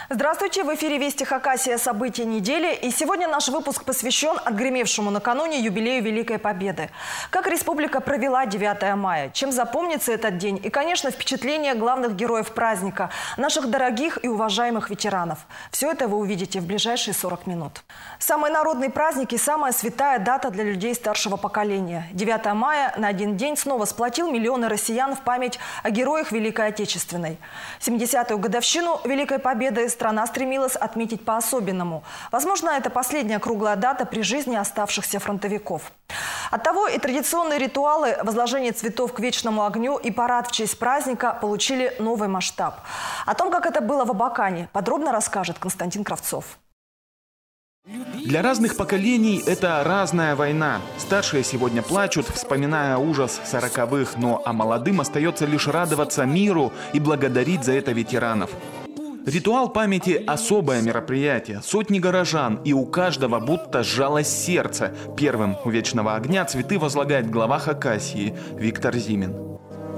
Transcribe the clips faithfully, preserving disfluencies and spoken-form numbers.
Здравствуйте! В эфире «Вести Хакасия. События недели». И сегодня наш выпуск посвящен отгремевшему накануне юбилею Великой Победы. Как республика провела девятое мая, чем запомнится этот день и, конечно, впечатления главных героев праздника, наших дорогих и уважаемых ветеранов. Все это вы увидите в ближайшие сорок минут. Самый народный праздник и самая святая дата для людей старшего поколения. девятое мая на один день снова сплотил миллионы россиян в память о героях Великой Отечественной. семидесятую годовщину Великой Победы страна стремилась отметить по-особенному. Возможно, это последняя круглая дата при жизни оставшихся фронтовиков. Оттого и традиционные ритуалы возложения цветов к вечному огню и парад в честь праздника получили новый масштаб. О том, как это было в Абакане, подробно расскажет Константин Кравцов. Для разных поколений это разная война. Старшие сегодня плачут, вспоминая ужас сороковых, но а молодым остается лишь радоваться миру и благодарить за это ветеранов. Ритуал памяти – особое мероприятие. Сотни горожан, и у каждого будто сжалось сердце. Первым у вечного огня цветы возлагает глава Хакасии Виктор Зимин.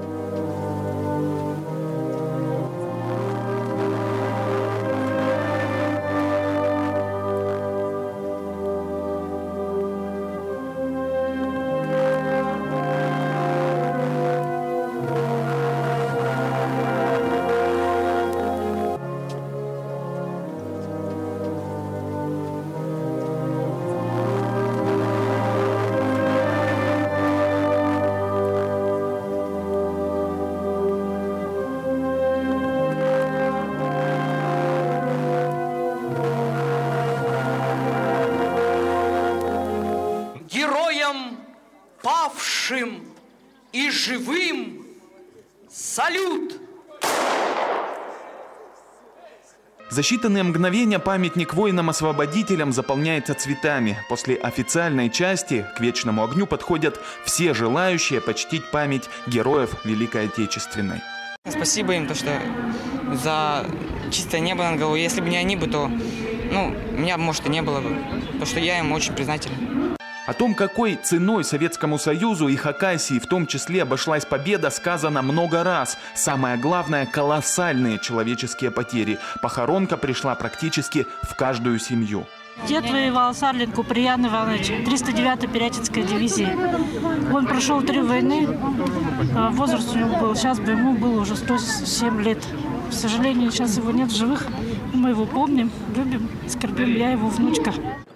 Героям, павшим и живым, салют! За считанные мгновения памятник воинам-освободителям заполняется цветами. После официальной части к вечному огню подходят все желающие почтить память героев Великой Отечественной. Спасибо им, то, что за чистое небо над головой. Если бы не они, бы, то ну, меня, может, и не было бы. Потому что я им очень признателен. О том, какой ценой Советскому Союзу и Хакасии в том числе обошлась победа, сказано много раз. Самое главное – колоссальные человеческие потери. Похоронка пришла практически в каждую семью. Дед воевал с Арлин Куприян Иванович, триста девятой Пирятинской дивизии. Он прошел три войны, возраст у него был, сейчас бы ему было уже сто семь лет. К сожалению, сейчас его нет в живых. Мы его помним, любим, скорбим, я его внучка.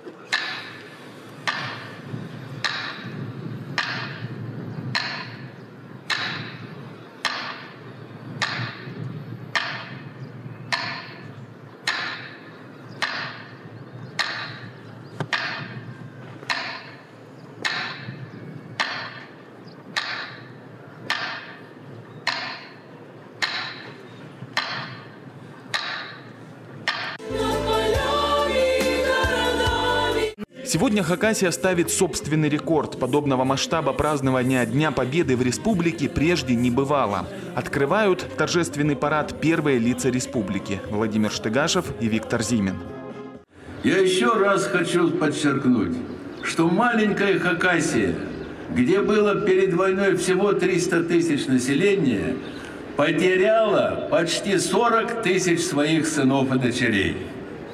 Сегодня Хакасия ставит собственный рекорд. Подобного масштаба празднования Дня Победы в республике прежде не бывало. Открывают торжественный парад первые лица республики – Владимир Штыгашев и Виктор Зимин. Я еще раз хочу подчеркнуть, что маленькая Хакасия, где было перед войной всего триста тысяч населения, потеряла почти сорок тысяч своих сынов и дочерей.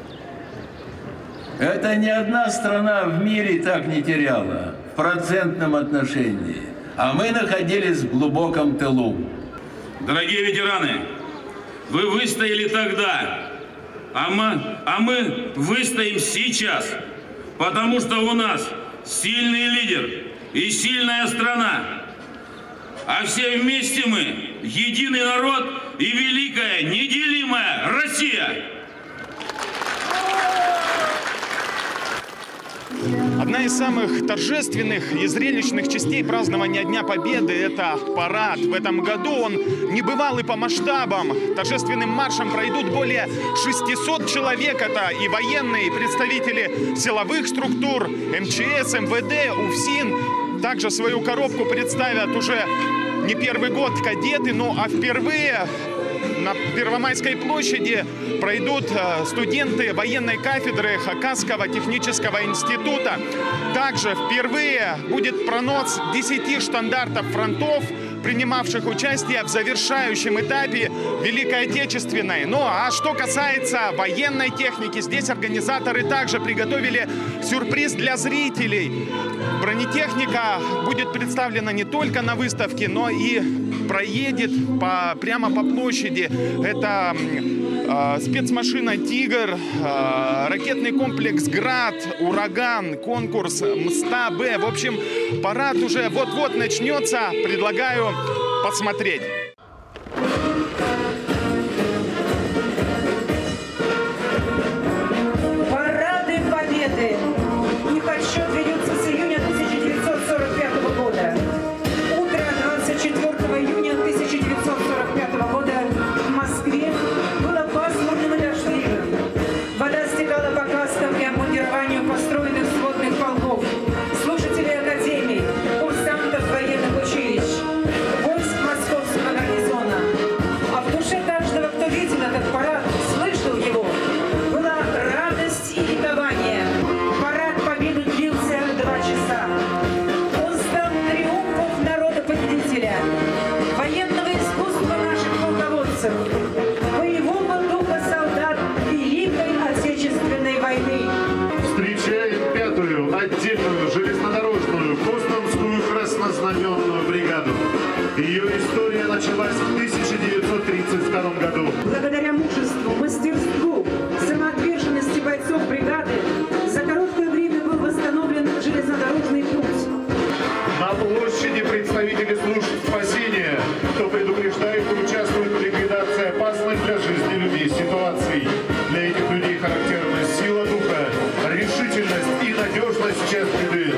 Это ни одна страна в мире так не теряла в процентном отношении. А мы находились в глубоком тылу. Дорогие ветераны, вы выстояли тогда, а мы, а мы выстоим сейчас, потому что у нас сильный лидер и сильная страна. А все вместе мы единый народ и великая, неделимая Россия. Одна из самых торжественных и зрелищных частей празднования Дня Победы – это парад. В этом году он небывалый по масштабам. Торжественным маршем пройдут более шестисот человек. Это и военные, и представители силовых структур, эм че эс, эм вэ дэ, УФСИН. Также свою коробку представят уже не первый год кадеты, но а впервые на Первомайской площади пройдут студенты военной кафедры Хакасского технического института. Также впервые будет пронос десяти штандартов фронтов принимавших участие в завершающем этапе Великой Отечественной. Ну а что касается военной техники, здесь организаторы также приготовили сюрприз для зрителей. Бронетехника будет представлена не только на выставке, но и проедет по, прямо по площади. Это э, спецмашина «Тигр», э, ракетный комплекс «Град», «Ураган», конкурс «Мста-Б». В общем, парад уже вот-вот начнется. Предлагаю посмотреть. Парады Победы. Их отсчет ведется с июня тысяча девятьсот сорок пятого года. Утро двадцать четвёртого июня тысяча девятьсот сорок пятого года в Москве было пасмурным и дождливым. Вода стекала по каскам и обмундированию построенных сводных полков, слушателей академий, курсантов военных училищ, войск московского гарнизона. А в душе каждого, кто видел этот парад, слышал его, была радость и ликование. Парад Победы длился два часа. Он стал триумфом народа-победителя, военного искусства наших полководцев, боевого духа солдат Великой Отечественной войны. Встречаем пятую отдельную железнодорожную Косномскую краснознаменную бригаду. Ее история началась в тысяча девятьсот тридцать втором году. Благодаря мужеству, мастерству, самоотверженности бойцов бригады за короткое время был восстановлен железнодорожный путь. На площади представители служб спасения, кто предупреждает и участвует в ликвидации опасных для жизни людей ситуаций. Для этих людей характерна сила духа, решительность и надежность в час беды.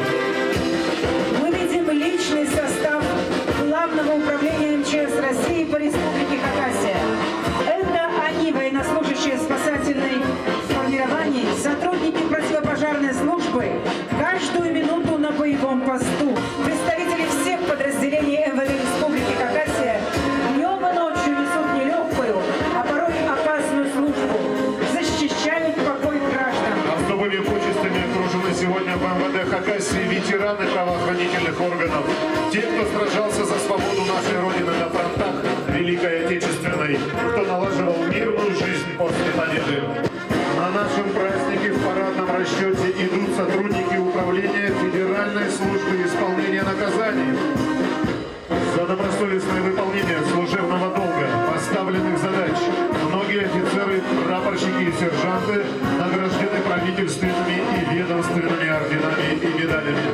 Мы видим личный состав Главного управления эм че эс России по Республике Хакасия. Это они, военнослужащие спасательной формирований, сотрудники противопожарной службы, каждую минуту на боевом посту. Представители всех подразделений эм вэ дэ Республики Хакасия днем и ночью несут нелегкую, а порой опасную службу, защищают покой граждан. Особыми почестями окружены сегодня в эм вэ дэ Хакасии ветераны правоохранительных органов. Те, кто сражался за свободу нашей Родины на фронтах Великой Отечественной, кто налаживал мирную жизнь после победы. На нашем празднике в парадном расчете идут сотрудники управления Федеральной службы исполнения наказаний. За добросовестное выполнение служебного долга, поставленных задач, многие офицеры, прапорщики и сержанты награждены правительственными и ведомственными орденами и медалями.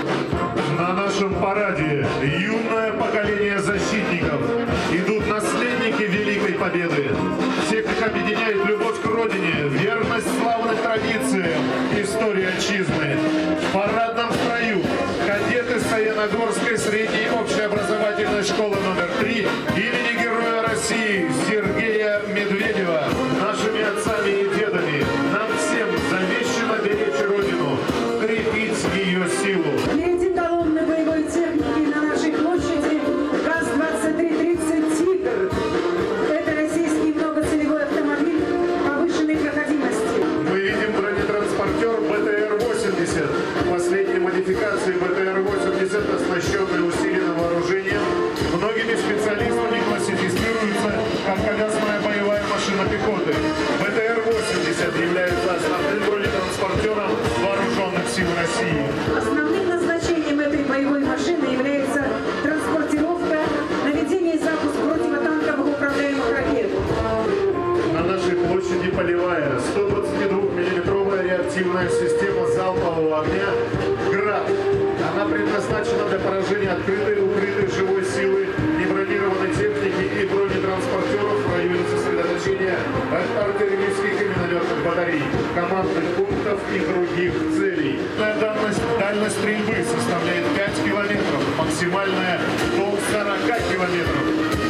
На нашем параде юное поколение защитников, идут наследники Великой Победы. Всех их объединяет любовь к Родине, верность славным традициям, история отчизны. В парадном строю кадеты Саяногорской средней общеобразовательной школы номер три имени Героя России Сергея Медведева. Нашими отцами и дедами нам всем завещено беречь Родину, крепить ее силу. Впереди колонны боевой техники на нашей площади ГАЗ двадцать три тридцать «Тигр». Это российский многоцелевой автомобиль повышенной проходимости. Мы видим бронетранспортер бэ тэ эр восемьдесят. Последней модификации бэ тэ эр восемьдесят, оснащенный усиленным вооружением, многими специалистами классифицируется как колесная боевая машина пехоты. бэ тэ эр восемьдесят является основным бронетранспортером вооруженных сил России. Основным назначением этой боевой машины является транспортировка, наведение и запуск противотанковых управляемых ракет. На нашей площади полевая сто двадцатидвухмиллиметровая реактивная система залпового огня «Град». Она предназначена для поражения открытой и укрытой живой силы, небронированной техники и бронетранспортеров в районе сосредоточения артиллерийских и минометных батарей, командных пунктов и других целей. Дальность, дальность стрельбы составляет пять километров, максимальная до сорока километров.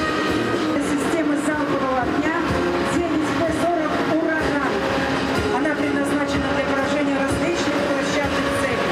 Система залпового огня девять бэ сорок «Ураган». Она предназначена для поражения различных площадных целей.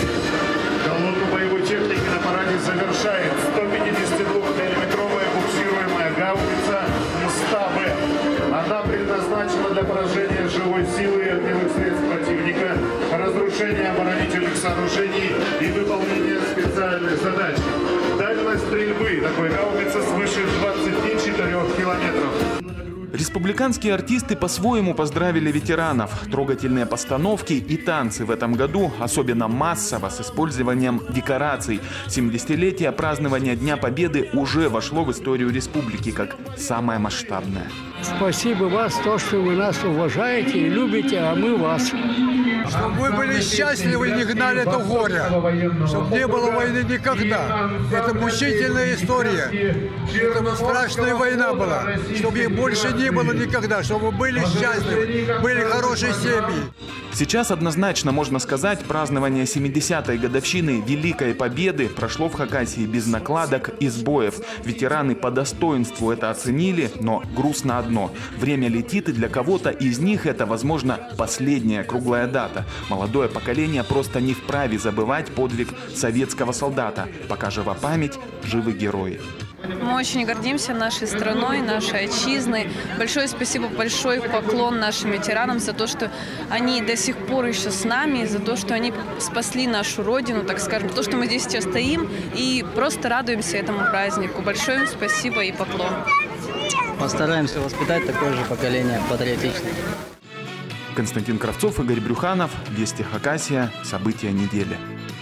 Колонну боевой техники на параде завершает сто пятидесятидвухмиллиметровая буксируемая гаубица «Мста-Б». Она предназначена для поражения живой силы и огневых средств противника, разрушения оборонительных сооружений и выполнения специальных задач. Дальность стрельбы Такой гаубица свыше двадцати четырёх километров. Республиканские артисты по-своему поздравили ветеранов. Трогательные постановки и танцы в этом году особенно массово с использованием декораций. семидесятилетие празднования Дня Победы уже вошло в историю республики как самое масштабное. Спасибо вас, то, что вы нас уважаете и любите, а мы вас. Чтобы вы были счастливы и не гнали это горе. Чтобы не было войны никогда. Это мучительная история. Это страшная война была. Чтобы их больше не было никогда. Чтобы вы были счастливы, были хорошие семьи. Сейчас однозначно можно сказать, празднование семидесятой годовщины Великой Победы прошло в Хакасии без накладок и сбоев. Ветераны по достоинству это оценили, но грустно одно. Время летит, и для кого-то из них это, возможно, последняя круглая дата. Молодое поколение просто не вправе забывать подвиг советского солдата. Пока жива память, живы герои. Мы очень гордимся нашей страной, нашей отчизной. Большое спасибо, большой поклон нашим ветеранам за то, что они до сих пор еще с нами, за то, что они спасли нашу родину, так скажем, за то, что мы здесь сейчас стоим и просто радуемся этому празднику. Большое им спасибо и поклон. Постараемся воспитать такое же поколение патриотичное. Константин Кравцов, Игорь Брюханов, Вести Хакасия. События недели.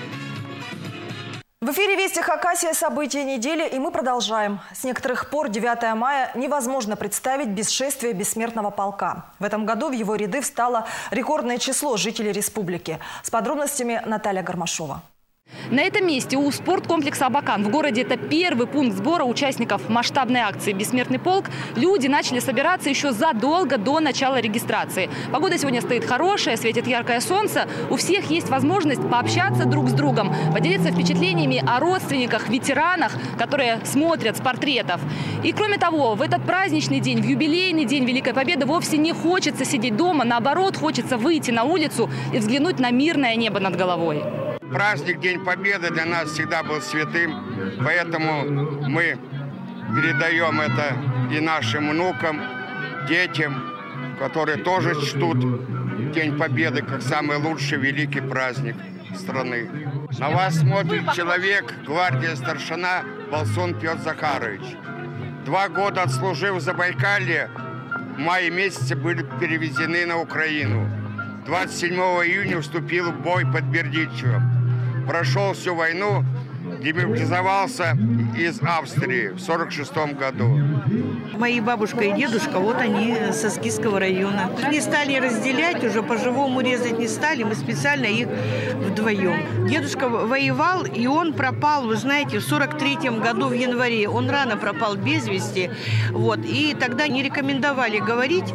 В эфире «Вести Хакасия. События недели», и мы продолжаем. С некоторых пор девятое мая невозможно представить без шествия бессмертного полка. В этом году в его ряды встало рекордное число жителей республики. С подробностями Наталья Гармашова. На этом месте у спорткомплекса «Абакан» в городе это первый пункт сбора участников масштабной акции «Бессмертный полк». Люди начали собираться еще задолго до начала регистрации. Погода сегодня стоит хорошая, светит яркое солнце. У всех есть возможность пообщаться друг с другом, поделиться впечатлениями о родственниках, ветеранах, которые смотрят с портретов. И кроме того, в этот праздничный день, в юбилейный день Великой Победы вовсе не хочется сидеть дома. Наоборот, хочется выйти на улицу и взглянуть на мирное небо над головой. Праздник День Победы для нас всегда был святым, поэтому мы передаем это и нашим внукам, детям, которые тоже чтут День Победы как самый лучший великий праздник страны. На вас смотрит человек, гвардия старшина Балсон Петр Захарович. Два года отслужив в Забайкалье, в мае месяце были перевезены на Украину. двадцать седьмого июня вступил в бой под Бердичевым. Прошел всю войну, демобилизовался из Австрии в сорок шестом году. Мои бабушка и дедушка, вот они со Скисского района. Не стали разделять, уже по-живому резать не стали, мы специально их вдвоем. Дедушка воевал, и он пропал, вы знаете, в сорок третьем году в январе. Он рано пропал без вести, вот, и тогда не рекомендовали говорить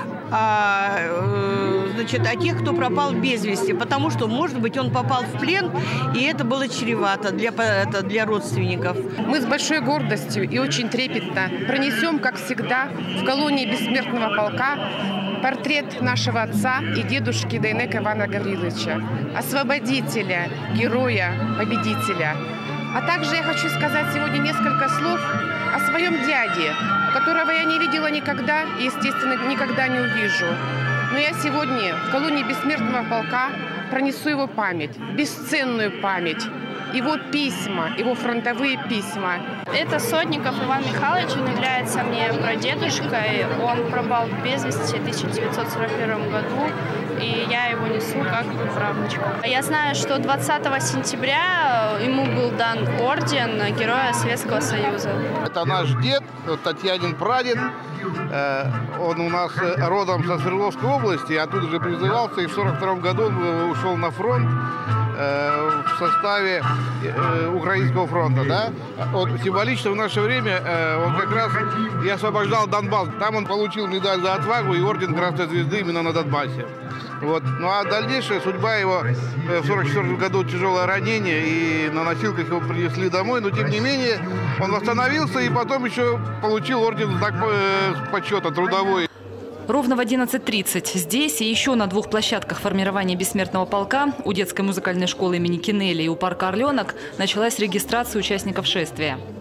А, значит, о тех, кто пропал без вести, потому что, может быть, он попал в плен, и это было чревато для, это, для родственников. Мы с большой гордостью и очень трепетно пронесем, как всегда, в колонии Бессмертного полка портрет нашего отца и дедушки Дайнека Ивана Гавриловича, освободителя, героя, победителя. А также я хочу сказать сегодня несколько слов о своем дяде, которого я не видела никогда и, естественно, никогда не увижу. Но я сегодня в колонии Бессмертного полка пронесу его память, бесценную память, его письма, его фронтовые письма. Это Сотников Иван Михайлович, он является мне прадедушкой. Он пропал без вести в тысяча девятьсот сорок первом году, и я его несу как правнучка. Я знаю, что двадцатого сентября ему был дан орден Героя Советского Союза. Это наш дед, Татьянин прадед. Он у нас родом со Свердловской области, оттуда же призывался, и в сорок втором году он ушел на фронт в составе Украинского фронта. Да? Вот символично в наше время он как раз и освобождал Донбасс. Там он получил медаль за отвагу и орден Красной Звезды именно на Донбассе. Вот. Ну а дальнейшая судьба его в сорок четвёртом году тяжелое ранение, и на носилках его принесли домой, но тем не менее он восстановился и потом еще получил орден знак почета трудовой. Ровно в одиннадцать тридцать здесь и еще на двух площадках формирования Бессмертного полка, у детской музыкальной школы имени Кинелли и у парка «Орленок», началась регистрация участников шествия.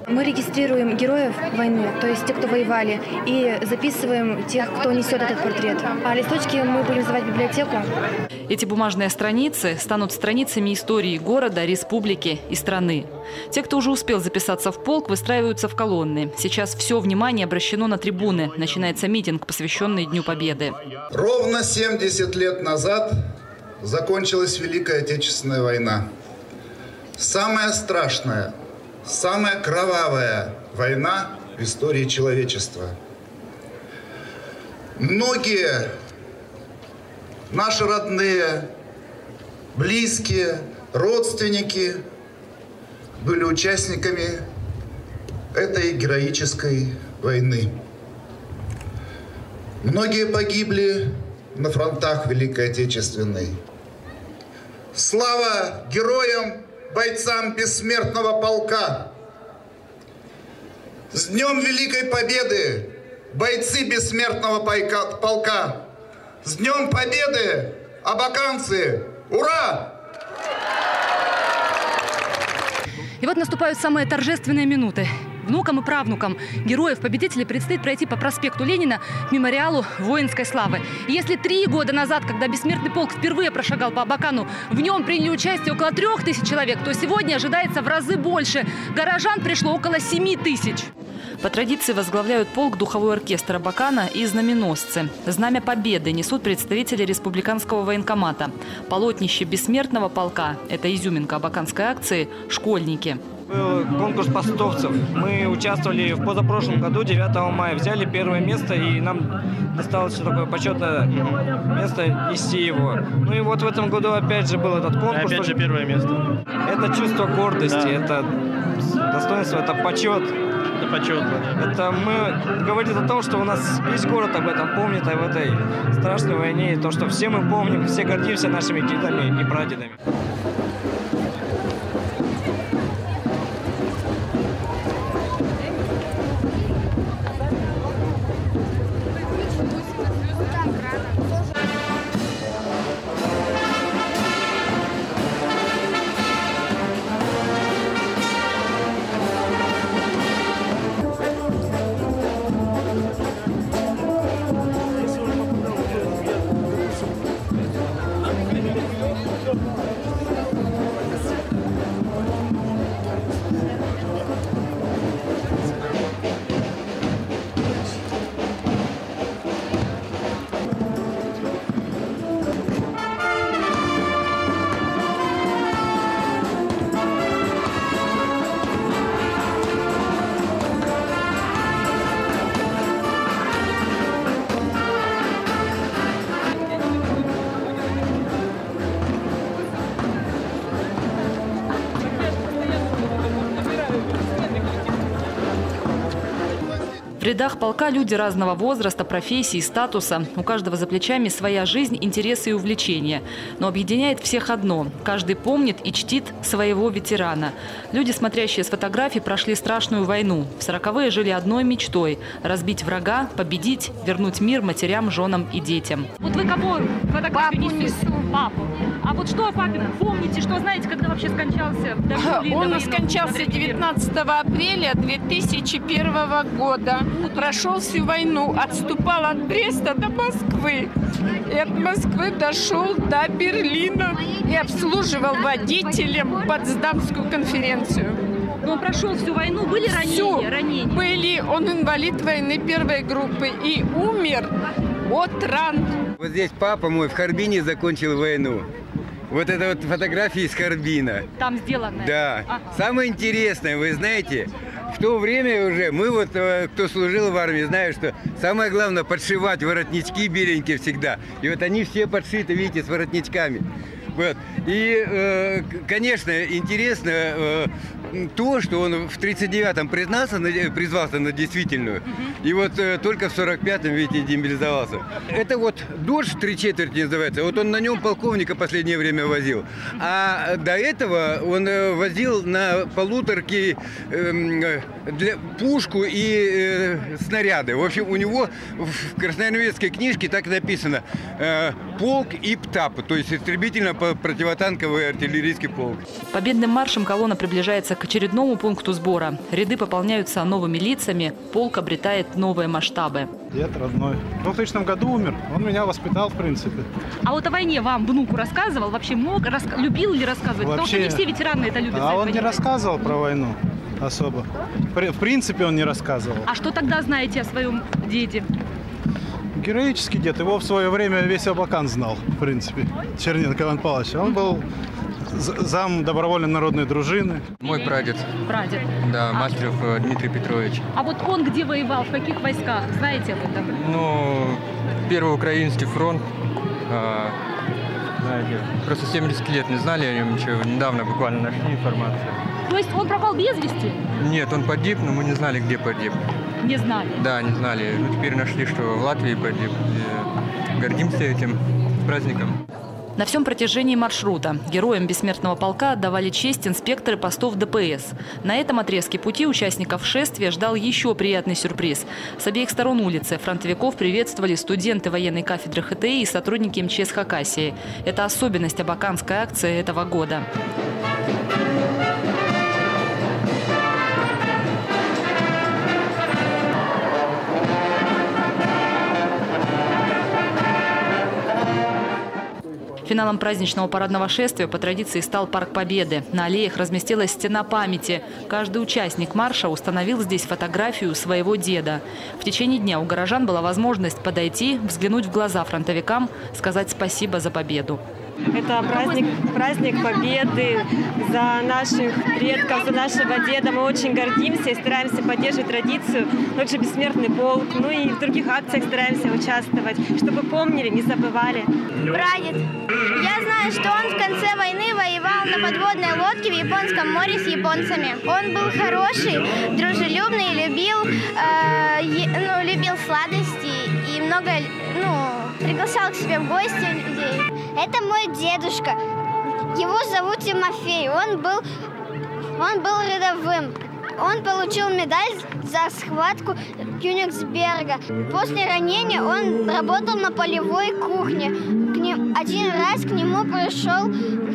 Мы регистрируем героев войны, то есть тех, кто воевали, и записываем тех, кто несет этот портрет. А листочки мы будем сдавать в библиотеку. Эти бумажные страницы станут страницами истории города, республики и страны. Те, кто уже успел записаться в полк, выстраиваются в колонны. Сейчас все внимание обращено на трибуны. Начинается митинг, посвященный Дню Победы. Ровно семьдесят лет назад закончилась Великая Отечественная война. Самая страшная, самая кровавая война в истории человечества. Многие наши родные, близкие, родственники были участниками этой героической войны. Многие погибли на фронтах Великой Отечественной. Слава героям, бойцам бессмертного полка! С Днем Великой Победы, бойцы бессмертного полка! С Днем Победы, абаканцы! Ура! И вот наступают самые торжественные минуты. Внукам и правнукам героев-победителей предстоит пройти по проспекту Ленина к мемориалу воинской славы. И если три года назад, когда бессмертный полк впервые прошагал по Абакану, в нем приняли участие около трех тысяч человек, то сегодня ожидается в разы больше. Горожан пришло около семи тысяч. По традиции возглавляют полк духовой оркестр Абакана и знаменосцы. Знамя Победы несут представители республиканского военкомата. Полотнище бессмертного полка – это изюминка абаканской акции «Школьники». Был конкурс постовцев. Мы участвовали в позапрошлом году, девятого мая. Взяли первое место, и нам досталось такое почетное место нести его. Ну и вот в этом году опять же был этот конкурс. И опять же первое место. Это чувство гордости, да. Это достоинство, это почет. Это почет. Это мы говорит о том, что у нас весь город об этом помнит, об этой страшной войне. И то, что все мы помним, все гордимся нашими дедами и прадедами. В рядах полка люди разного возраста, профессий, статуса. У каждого за плечами своя жизнь, интересы и увлечения. Но объединяет всех одно. Каждый помнит и чтит своего ветерана. Люди, смотрящие с фотографий, прошли страшную войну. В сороковые жили одной мечтой – разбить врага, победить, вернуть мир матерям, женам и детям. Вот вы кого фотографию несете? Папу. А вот что о папе помните, что знаете, когда вообще скончался? Он скончался девятнадцатого апреля две тысячи первого года. Прошел всю войну, отступал от Бреста до Москвы. И от Москвы дошел до Берлина и обслуживал водителем Потсдамскую конференцию. Но он прошел всю войну, были ранения? Всю. ранения? Были. Он инвалид войны первой группы и умер от ран. Вот здесь папа мой в Харбине закончил войну. Вот это вот фотографии из Харбина. Там сделано. Да. Ага. Самое интересное, вы знаете, в то время уже мы вот, кто служил в армии, знают, что самое главное подшивать воротнички беленькие всегда. И вот они все подшиты, видите, с воротничками. Вот. И, э, конечно, интересно э, то, что он в тридцать девятом признался, призвался на действительную, и вот э, только в сорок пятом, видите, демобилизовался. Это вот «Додж» три четверти называется, вот он на нем полковника последнее время возил. А до этого он э, возил на полуторке э, для, пушку и э, снаряды. В общем, у него в красноармейской книжке так написано э, «Полк ИПТАП», то есть истребительно противотанковый артиллерийский полк. Победным маршем колонна приближается к К очередному пункту сбора. Ряды пополняются новыми лицами, полк обретает новые масштабы. Дед родной. В двухтысячном году умер. Он меня воспитал, в принципе. А вот о войне вам внуку рассказывал? Вообще мог? Рас... Любил ли рассказывать? Вообще... Потому что не все ветераны это любят. А он не рассказывал про войну особо. В принципе, он не рассказывал. А что тогда знаете о своем деде? Героический дед. Его в свое время весь Абакан знал, в принципе. Черненко Иван Павлович. Он был зам добровольной народной дружины. Мой прадед. Прадед. Да, Мастеров Дмитрий Петрович. А вот он где воевал, в каких войсках? Знаете об этом? Ну, Первый Украинский фронт. А, знаете, просто семьдесят лет не знали о нем ничего. Недавно буквально нашли информацию. То есть он пропал без вести? Нет, он погиб, но мы не знали, где погиб. Не знали? Да, не знали. Ну, теперь нашли, что в Латвии погиб. И гордимся этим праздником. На всем протяжении маршрута героям бессмертного полка отдавали честь инспекторы постов ДПС. На этом отрезке пути участников шествия ждал еще приятный сюрприз. С обеих сторон улицы фронтовиков приветствовали студенты военной кафедры ХТИ и сотрудники МЧС Хакасии. Это особенность абаканской акции этого года. Финалом праздничного парадного шествия по традиции стал Парк Победы. На аллеях разместилась стена памяти. Каждый участник марша установил здесь фотографию своего деда. В течение дня у горожан была возможность подойти, взглянуть в глаза фронтовикам, сказать спасибо за победу. Это праздник, праздник Победы за наших предков, за нашего деда. Мы очень гордимся и стараемся поддерживать традицию. Также бессмертный полк. Ну и в других акциях стараемся участвовать, чтобы помнили, не забывали. Прадед. Я знаю, что он в конце войны воевал на подводной лодке в Японском море с японцами. Он был хороший, дружелюбный, любил, э, ну, любил сладости и много, ну, приглашал к себе в гости людей. Это мой дедушка. Его зовут Тимофей. Он был, он был рядовым. Он получил медаль за схватку Кёнигсберга. После ранения он работал на полевой кухне. К ним, один раз к нему пришел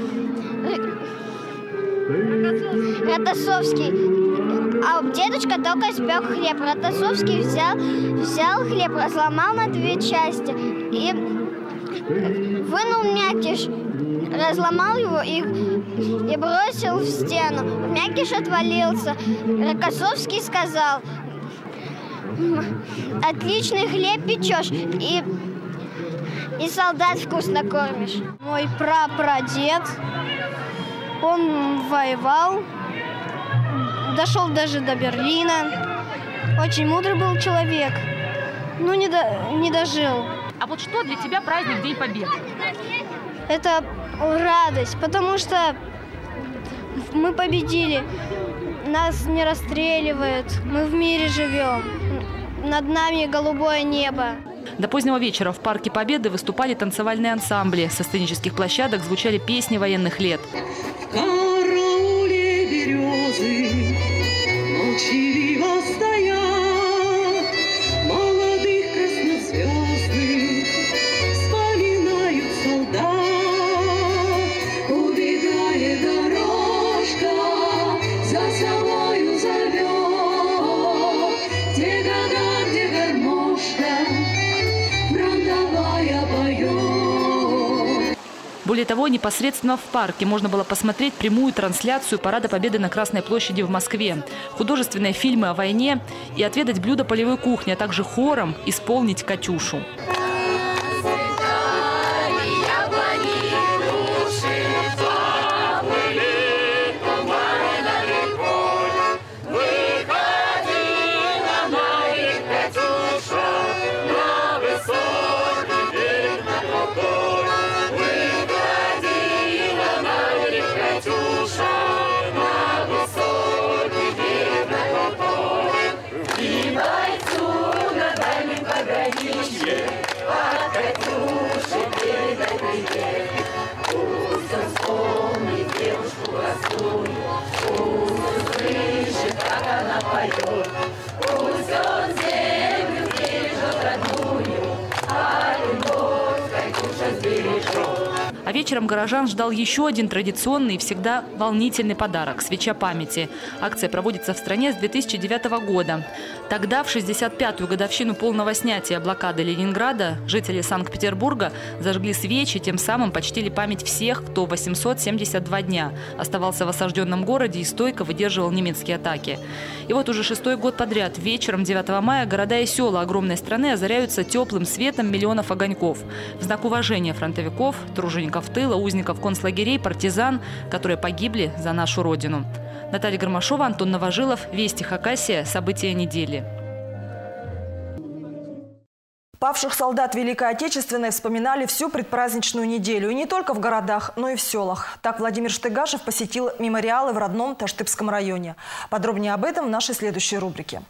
Ротасовский. А дедушка только испек хлеб. Ротасовский взял, взял хлеб, разломал на две части и вынул мякиш, разломал его и, и бросил в стену. Мякиш отвалился. Рокоссовский сказал: отличный хлеб печешь и, и солдат вкусно кормишь. Мой прапрадед, он воевал, дошел даже до Берлина. Очень мудрый был человек, но не, до, не дожил. А вот что для тебя праздник День Победы? Это радость, потому что мы победили, нас не расстреливают, мы в мире живем, над нами голубое небо. До позднего вечера в Парке Победы выступали танцевальные ансамбли. Со сценических площадок звучали песни военных лет. В карауле березы молчаливо стоят, молодых краснозвездных вспоминают солдат. Убегает дорожка, за собою зовет, где года, где гармошка фронтовая поет. Более того, непосредственно в парке можно было посмотреть прямую трансляцию Парада Победы на Красной площади в Москве, художественные фильмы о войне и отведать блюда полевой кухни, а также хором исполнить «Катюшу». А вечером горожан ждал еще один традиционный и всегда волнительный подарок – свеча памяти. Акция проводится в стране с две тысячи девятого года. Тогда, в шестьдесят пятую годовщину полного снятия блокады Ленинграда, жители Санкт-Петербурга зажгли свечи, тем самым почтили память всех, кто восемьсот семьдесят два дня оставался в осажденном городе и стойко выдерживал немецкие атаки. И вот уже шестой год подряд вечером девятого мая города и села огромной страны озаряются теплым светом миллионов огоньков. В знак уважения фронтовиков, тружеников тыла, узников концлагерей, партизан, которые погибли за нашу Родину. Наталья Гармашова, Антон Новожилов, Вести Хакасия. События недели. Павших солдат Великой Отечественной вспоминали всю предпраздничную неделю. И не только в городах, но и в селах. Так Владимир Штыгашев посетил мемориалы в родном Таштыбском районе. Подробнее об этом в нашей следующей рубрике.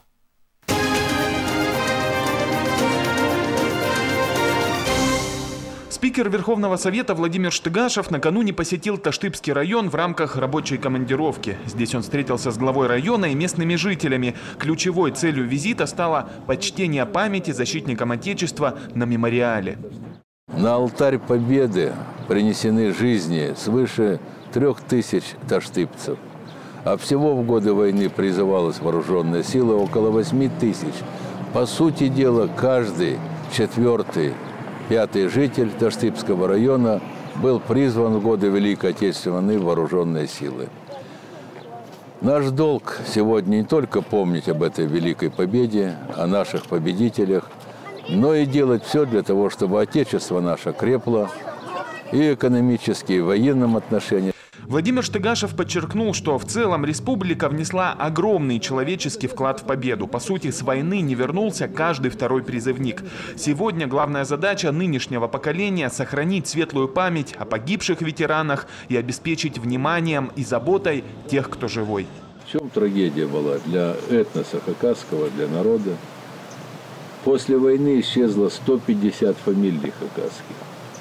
Спикер Верховного Совета Владимир Штыгашев накануне посетил Таштыбский район в рамках рабочей командировки. Здесь он встретился с главой района и местными жителями. Ключевой целью визита стало почтение памяти защитникам Отечества на мемориале. На алтарь Победы принесены жизни свыше трех тысяч таштыбцев. А всего в годы войны призывалась вооруженная сила около восьми тысяч. По сути дела, каждый четвертый Пятый житель Таштыбского района был призван в годы Великой Отечественной вооруженные силы. Наш долг сегодня не только помнить об этой великой победе, о наших победителях, но и делать все для того, чтобы Отечество наше крепло и экономически, и в военном отношении. Владимир Штыгашев подчеркнул, что в целом республика внесла огромный человеческий вклад в победу. По сути, с войны не вернулся каждый второй призывник. Сегодня главная задача нынешнего поколения – сохранить светлую память о погибших ветеранах и обеспечить вниманием и заботой тех, кто живой. В чем трагедия была для этноса хакасского, для народа? После войны исчезло сто пятьдесят фамилий хакасских.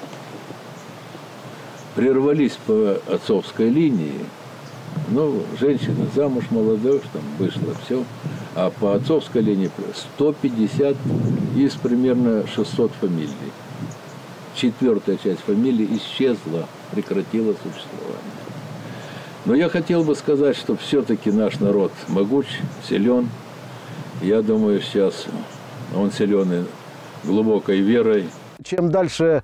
Прервались по отцовской линии, ну, женщина замуж молодой, там вышла, все. А по отцовской линии сто пятьдесят из примерно шестисот фамилий. Четвертая часть фамилий исчезла, прекратила существование. Но я хотел бы сказать, что все-таки наш народ могуч, силен. Я думаю, сейчас он силен и глубокой верой. Чем дальше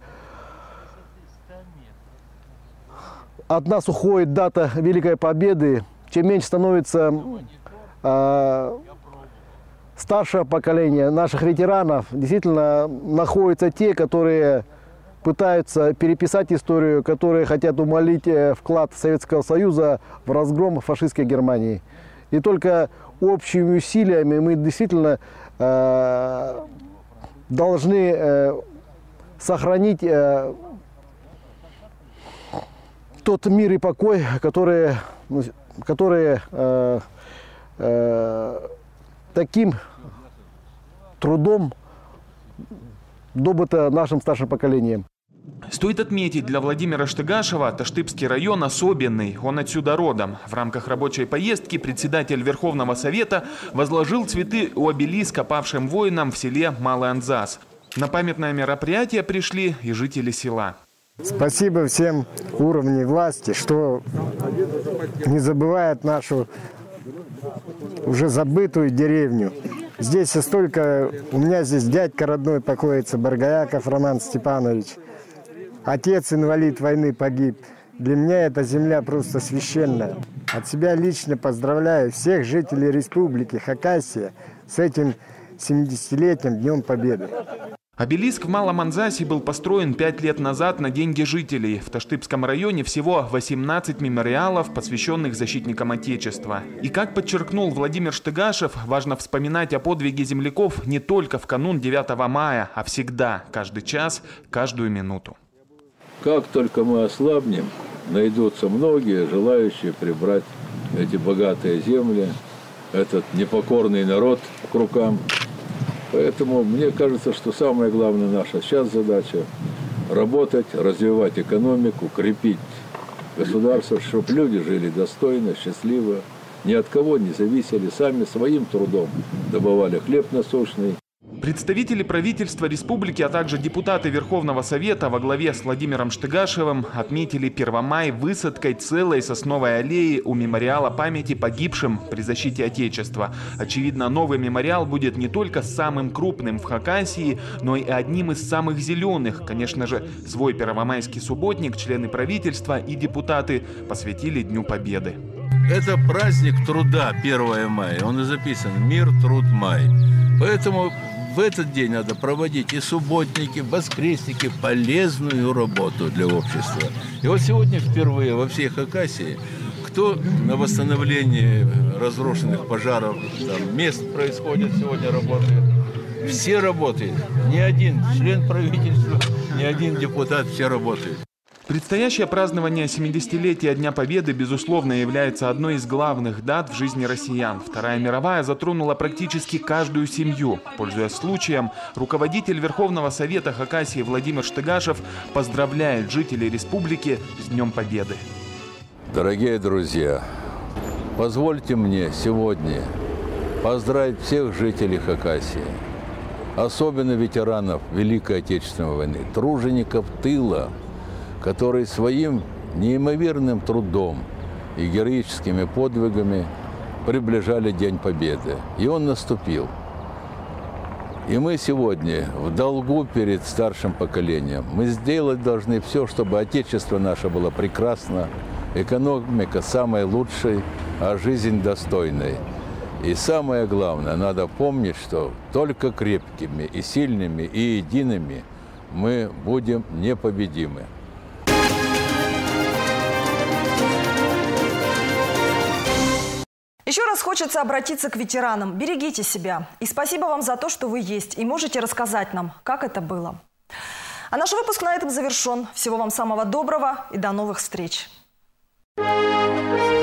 от нас уходит дата Великой Победы, тем меньше становится э, старшее поколение наших ветеранов. Действительно, находятся те, которые пытаются переписать историю, которые хотят умолить вклад Советского Союза в разгром фашистской Германии. И только общими усилиями мы действительно э, должны э, сохранить э, тот мир и покой, которые, которые э, э, таким трудом добыто нашим старшим поколением. Стоит отметить, для Владимира Штыгашева Таштыбский район особенный. Он отсюда родом. В рамках рабочей поездки председатель Верховного Совета возложил цветы у обелиска павшим воинам в селе Малый Анзас. На памятное мероприятие пришли и жители села. Спасибо всем уровням власти, что не забывают нашу уже забытую деревню. Здесь столько... У меня здесь дядька родной покоится, Баргаяков Роман Степанович. Отец инвалид войны погиб. Для меня эта земля просто священная. От себя лично поздравляю всех жителей республики Хакасия с этим семидесятилетним Днем Победы. Обелиск в Малом Анзасе был построен пять лет назад на деньги жителей. В Таштыбском районе всего восемнадцать мемориалов, посвященных защитникам Отечества. И как подчеркнул Владимир Штыгашев, важно вспоминать о подвиге земляков не только в канун девятого мая, а всегда, каждый час, каждую минуту. Как только мы ослабнем, найдутся многие, желающие прибрать эти богатые земли, этот непокорный народ к рукам. Поэтому мне кажется, что самая главная наша сейчас задача – работать, развивать экономику, крепить государство, чтобы люди жили достойно, счастливо, ни от кого не зависели, сами своим трудом добывали хлеб насущный. Представители правительства республики, а также депутаты Верховного Совета во главе с Владимиром Штыгашевым отметили Первомай высадкой целой сосновой аллеи у мемориала памяти погибшим при защите Отечества. Очевидно, новый мемориал будет не только самым крупным в Хакасии, но и одним из самых зеленых. Конечно же, свой первомайский субботник члены правительства и депутаты посвятили Дню Победы. Это праздник труда первое мая. Он и записан «Мир, труд, май». Поэтому в этот день надо проводить и субботники, воскресники, полезную работу для общества. И вот сегодня впервые во всей Хакасии, кто на восстановлении разрушенных пожаров, там, мест происходит, сегодня работает. Все работают. Ни один член правительства, ни один депутат, все работают. Предстоящее празднование семидесятилетия Дня Победы, безусловно, является одной из главных дат в жизни россиян. Вторая мировая затронула практически каждую семью. Пользуясь случаем, руководитель Верховного Совета Хакасии Владимир Штыгашев поздравляет жителей республики с Днем Победы. Дорогие друзья, позвольте мне сегодня поздравить всех жителей Хакасии, особенно ветеранов Великой Отечественной войны, тружеников тыла, которые своим неимоверным трудом и героическими подвигами приближали День Победы. И он наступил. И мы сегодня в долгу перед старшим поколением. Мы сделать должны все, чтобы Отечество наше было прекрасно, экономика самой лучшей, а жизнь достойной. И самое главное, надо помнить, что только крепкими и сильными и едиными мы будем непобедимы. Еще раз хочется обратиться к ветеранам. Берегите себя. И спасибо вам за то, что вы есть. И можете рассказать нам, как это было. А наш выпуск на этом завершен. Всего вам самого доброго и до новых встреч. Thank you.